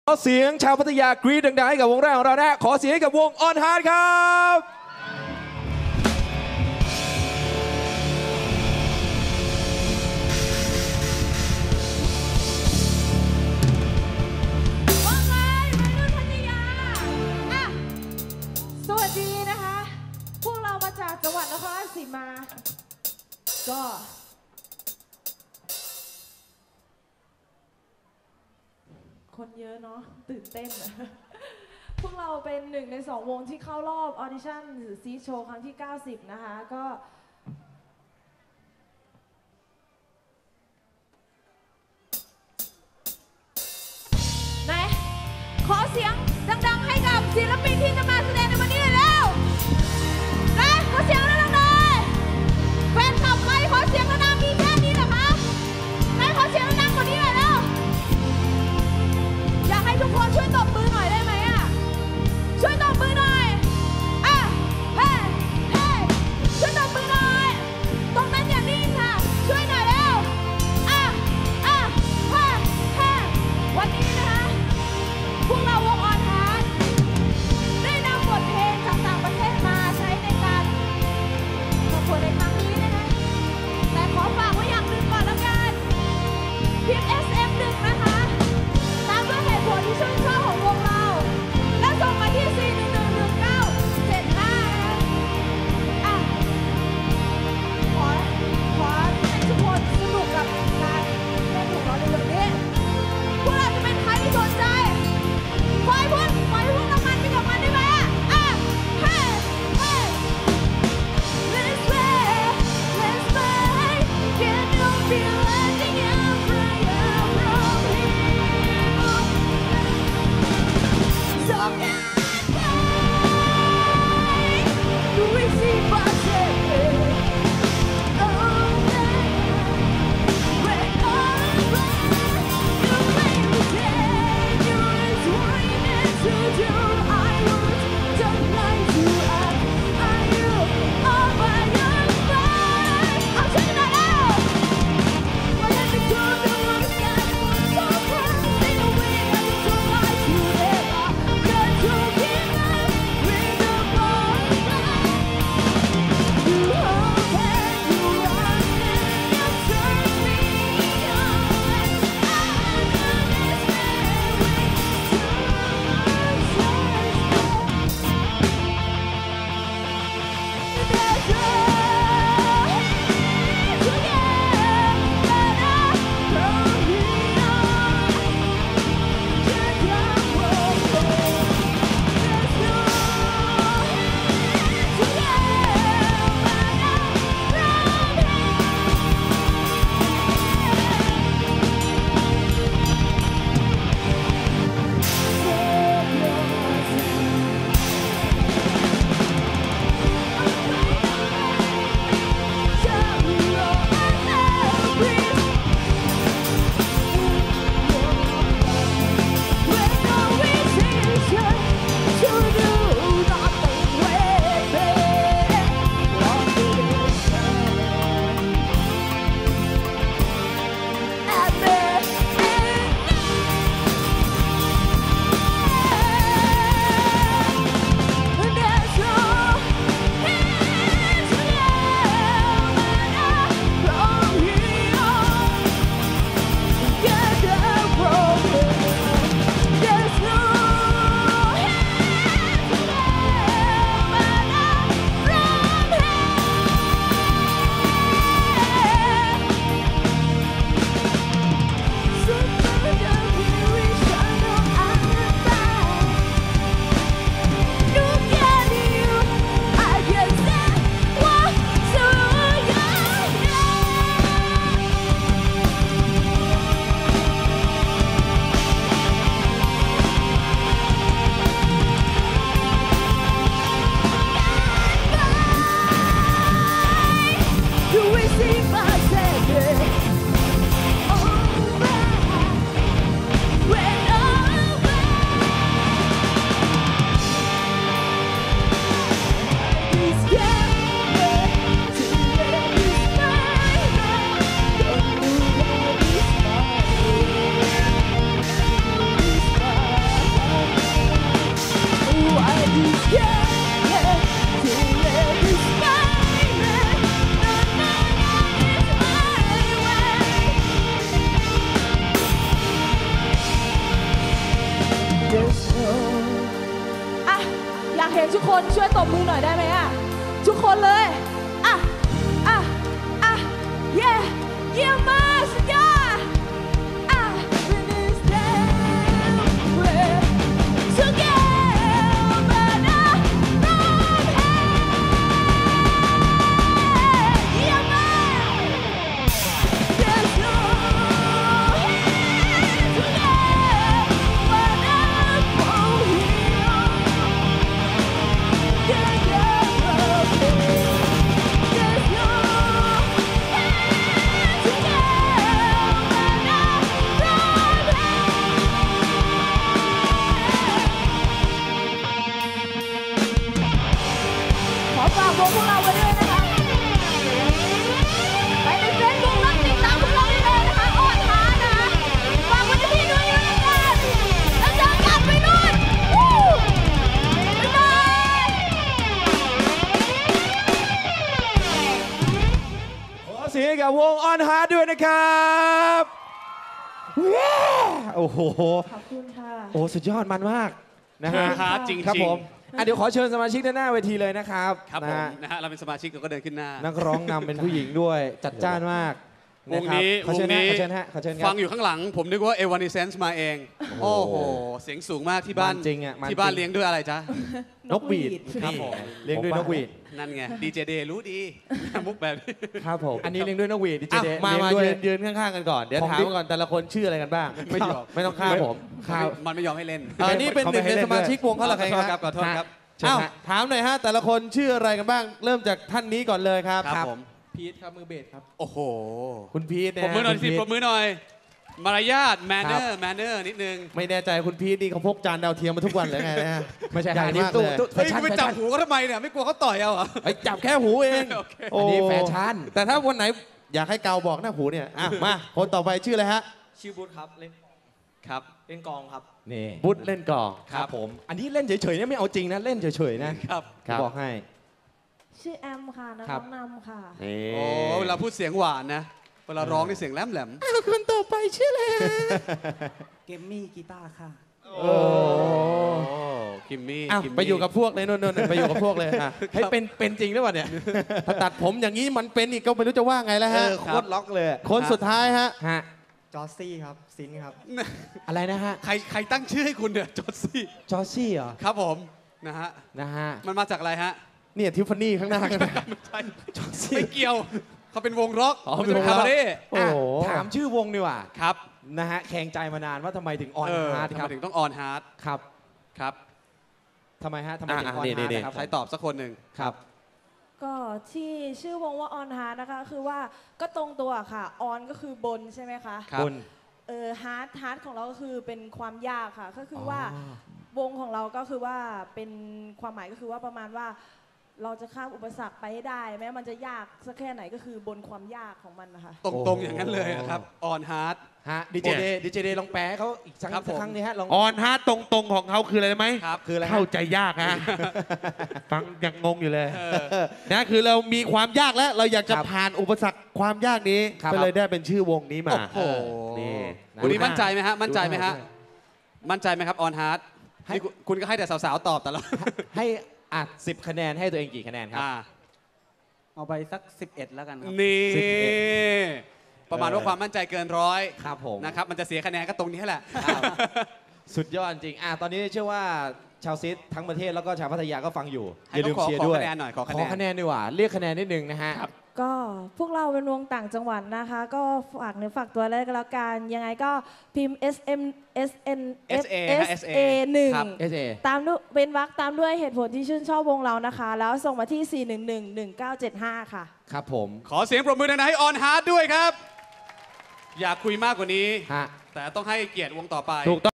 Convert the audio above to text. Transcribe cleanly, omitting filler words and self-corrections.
ขอเสียงชาวพัทยากรี๊ดดังๆให้กับวงแรกของเรานะขอเสียงให้กับวงออนฮาร์ดครับว่าไงวัยรุ่นพัทยาสวัสดีนะคะพวกเรามาจากจังหวัดนครราชสีมาก็คนเยอะเนาะตื่นเต้นพวกเราเป็นหนึ่งใน2 วงที่เข้ารอบออดิชั่นหรือซีโชว์ครั้งที่90นะคะก็ไหนขอเสียงดังๆให้กับศิลปินที่จะมาแสดงในวันนี้เลยแล้วนะขอเสียงดังๆหน่อยแฟนคลับใครขอเสียงดังๆมีแค่นี้เหรอคะไหนขอเสียงดังๆกว่านี้เลยแล้วอยากให้ทุกคนช่วยตบมือหน่อยได้ไหมช่วยตบมือหน่อยเฮ้เฮ้ช่วยตบมือหน่อยตรงนั้นอย่านิ่งค่ะช่วยหน่อยเร็วเฮ้วันนี้นะคะพวกเราวงออนฮาร์ดเคทุกคนช่วยตบมือหน่อยได้ไหมอ่ะทุกคนเลยอ่ะเย่เยี่ยมมากสุดยอดอ่ะ ขอฝากวงพวกเราไว้ด้วยนะคะไปในเฟซบุ๊กแล้วติดตามพวกเราได้เลยนะคะออนท้านะคะฝากไว้ที่พี่ด้วยกันแล้วเจอกันไปนู่นบ๊ายบายขอเสียงให้กับวงออนฮาร์ดด้วยนะครับโอ้โหขอบคุณค่ะโอ้สุดยอดมันมากนะฮะฮาร์ดจริงๆครับผมเดี๋ยวขอเชิญสมาชิกด้านหน้าเวทีเลยนะครับครับนะผมฮะนะฮะเราเป็นสมาชิกเราก็เดินขึ้นหน้านักร้องนำเป็นผู้หญิงด้วยจัดจ้านมากวงนี้ขอเชิญวงนี้ขอเชิญฮะขอเชิญครัฟับงอยู่ข้างหลัง ผมนึกว่าเอวานิเซนส์มาเอง โอ้โห เสียงสูงมากที่บ้านมันจริงอ่ะมันที่บ้านจริงเลี้ยงด้วยอะไรจ๊ะนกหวีดครับผมเลี้ยงด้วยนกหวีดนั่นไงดีเจเดรู้ดี มุกแบบนี้ครับผมอันนี้เลี้ยงด้วยนกหวีดดิเจอ่ะเดมาเลี้ยงมาด้วยยืนข้างๆกันก่อน เดี๋ยวของถามก่อนแต่ละคนชื่ออะไรกันบ้างไม่ยอมไม่ต้องฆ่าผมข่าวมันไม่ยอมให้เล่นนี่เป็นหนึ่งในสมาชิกวงเขาเหรอขใครอโทษคครัรับบ ขอโทษครับเชิญอ้าวฮะถามหน่อยฮะแต่ละคนชื่ออะไรกันบ้าง เริ่มจากท่านนี้ก่อนเลยครับครับผมพีทครับมือเบสครับโอ้โหคุณพีทปรบมือหน่อยนะสิคุณปรพีบทมือหน่อย มารยาทแมนเนครัอบ ร์แมนเนอร์นิดนึงไม่แน่ใจคุณพีทนี่เขาพกจานดาวเทียมมาทุกวันเลยไงนะฮะไม่ใช่ใหญ่อันนี้มากตู้เลยตู้แฟเฮ้ยชั่นคุณไปแฟจับชั่นหูเขาทำไมเนี่ยไม่กลัวเขาต่อยเอาเหรอไอ้จับแค่หูเองโอเคโอ้อันนี้แฟชั่นแต่ถ้าวันไหนอยากให้เกาบอกหน้าหูเนี่ยอ่ะมาคนต่อไปชื่ออะไรฮะชื่อบุ๊ทครับเล่นครับเล่นกลองครับนี่บุตเล่นกลองครับผมอันนี้เล่นเฉยๆเนี่ยไม่เอาจริงนะเล่นเฉยๆนะครับ บอกให้ชื่อแอมค่ะนักครัร้บองนำค่ะนี่โอ้เวลาพูดเสียงหวานนะ เวลาร้องนี่เสียงแหลมแหลมคนต่อไปชื่ออะไรเกมมี่กีตาร์ค่ะโอ้กิมมี่อ้าวกิมมี่ไปอยู่กับพวกเลยนู่นๆไปอยู่กับพวกเลยอ่ะให้เป็นจริงหรือเปล่าเนี่ยถ้าตัดผมอย่างนี้มันเป็นอีกก็ไม่รู้จะว่าไงแล้วฮะโคตรล็อกเลยคนสุดท้ายฮะฮะจอร์ซี่ครับ ซินครับอะไรนะฮะใครตั้งชื่อให้คุณเนี่ยจอร์ซี่จอร์ซี่เหรอครับผมนะฮะนะฮะมันมาจากอะไรฮะเนี่ยทิฟฟานี่ข้างหน้ากันนะไม่ใช่ไม่เกี่ยว เขาเป็นวงร็อกอ๋อไม่เป็นใช่วงคาร็อกบาเร่โอ้โหถามชื่อวงดีกว่าครับนะฮะแข่งใจมานานว่าทำไมถึงออนเออฮาร์ดทำคไมรับถึงต้องออนฮาร์ดครับครับทำไมฮะทำไมถึงออนนี่ฮาร์ดนี่นะครับใครตอบสักคนหนึ่งครับก็ที่ชื่อวงว่าออนฮาร์ดนะคะคือว่าก็ตรงตัวค่ะออนก็คือบนใช่ไหมคะครับณฮาร์ดของเราก็คือเป็นความยากค่ะก็คือว่าวงของเราก็คือว่าเป็นความหมายก็คือว่าประมาณว่า เราจะข้ามอุปสรรคไปให้ได้แม้มันจะยากสักแค่ไหนก็คือบนความยากของมันนะคะตรงๆอย่างนั้นเลยนะครับออนฮาร์ดฮะดีเจเดลองแปลให้เขาอีกสักครับผมครั้งนี้ฮะลองออนฮาร์ดตรงๆของเขาคืออะไรรู้ไหมครับคืออะไรฮะเข้าใจยากฮะ ฟังยังงงอยู่เลยเออนะคือเรามีความยากแล้วเราอยากจะครับผ่านอุปสรรคความยากนี้ครับก็เลยได้เป็นชื่อวงนี้มาโอ้โหนี่วันนี้ดูหามั่นใจไหมฮะ มั่นใจไหมฮะดูหน้าด้วยมั่นใจไหมครับออนฮาร์ดให้นี่คุณก็ให้แต่สาวๆตอบแต่ละให้อัด10 คะแนนให้ตัวเองกี่คะแนนครับอ่าเอาไปสัก 11 แล้วกันครับนี่ 11 ประมาณว่าความมั่นใจเกินร้อยครับผมนะครับ มันจะเสียคะแนนก็ตรงนี้แหละครับ สุดยอดจริงตอนนี้เชื่อว่าชาวซิดทั้งประเทศแล้วก็ชาวพัทยาก็ฟังอยู่ให้อย่าลืมขอเชียร์ด้วยขอคะแนนหน่อยขอคะแนนคะแนนดีกว่า เรียกคะแนนนิดนึงนะฮะก็พวกเราเป็นวงต่างจังหวัดนะคะ ก็ฝากเนื้อฝากตัวเลยก็แล้วกันยังไงก็พิมพ์ SM SN SA SA ครับ SA 1ตามด้วยเป็นวรรคตามด้วยเหตุผลที่ชื่นชอบวงเรานะคะ แล้วส่งมาที่ 4111975 ค่ะครับผมขอเสียงปรบมือดังๆให้ออนฮาร์ดด้วยครับ อยากคุยมากกว่านี้ฮะแต่ต้องให้เกียรติวงต่อไปถูกต้อง